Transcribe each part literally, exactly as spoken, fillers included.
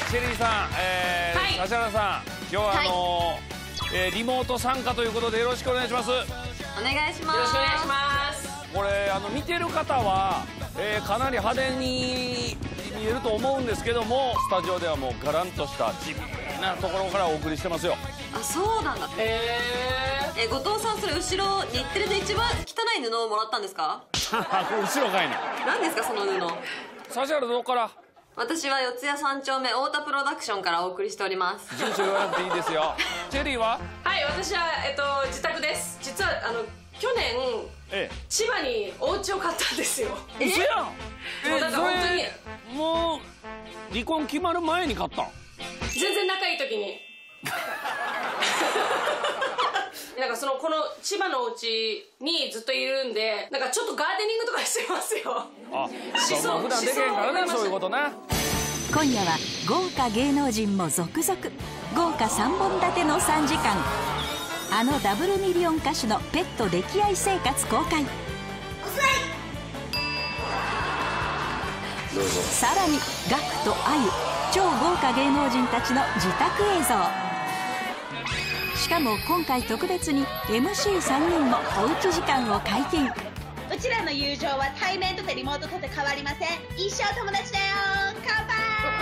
チェリーさん、えーはい、指原さん、今日はあのーはい、えー、リモート参加ということでよろしくお願いします。お願いします。よろしくお願いします。 これあの見てる方は、えー、かなり派手に見えると思うんですけども、スタジオではもうガランとした地味なところからお送りしてますよ。 あ、そうなんだ。へえ。え、後藤さん、それ後ろ日テレで一番汚い布をもらったんですか？ これ後ろかいな。 何ですかその布。 指原どこから？ 私は四谷三丁目太田プロダクションからお送りしております。 住所言わなくていいですよ。チェリーは？ はい、私はえっと自宅です。実はあの去年、ええ、千葉にお家を買ったんですよ。 ええ、やん。 もうだから本当にもう離婚決まる前に買ったん？ 全然仲いい時に。なんかそのこの千葉のお家にずっといるんで、なんかちょっとガーデニングとかしてますよ。 あ、そう普段できへんからね、そういうことな。 今夜は豪華芸能人も続々、豪華さんぼん立てのさんじかん。あのダブルミリオン歌手のペット溺愛生活公開。 どうぞ。 さらにガクとあゆ、超豪華芸能人たちの自宅映像。しかも今回特別に エムシーさんにんもおうち時間を解禁。 うちらの友情は対面とてリモートとて変わりません。一生友達だよ。乾杯。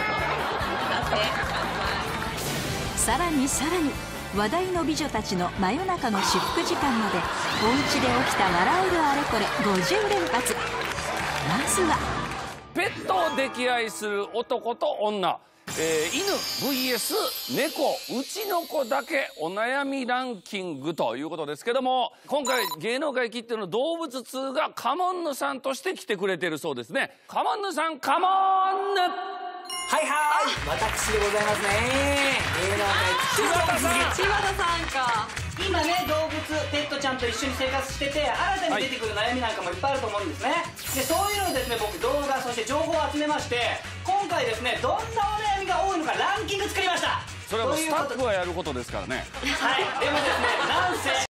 さらにさらに話題の美女たちの真夜中の至福時間まで、おうちで起きた笑えるあれこれごじゅうれんぱつ。まずはペットを溺愛する男と女、えー、犬 ブイエス 猫、うちの子だけお悩みランキングということですけども、今回芸能界きっての動物通がカモンヌさんとして来てくれてるそうですね。カモンヌさん、カモンヌ。 はいはい、私でございますね。芸能界柴田さん。 柴田さんか。 今ね、動物ペットちゃんと一緒に生活してて、新たに出てくる悩みなんかもいっぱいあると思うんですね。でそういうのをですね、僕動画そして情報を集めまして、今回ですね、どんなお悩みが多いのかランキング作りました。 それはもうスタッフがやることですからね。 はい、でもですね、なんせ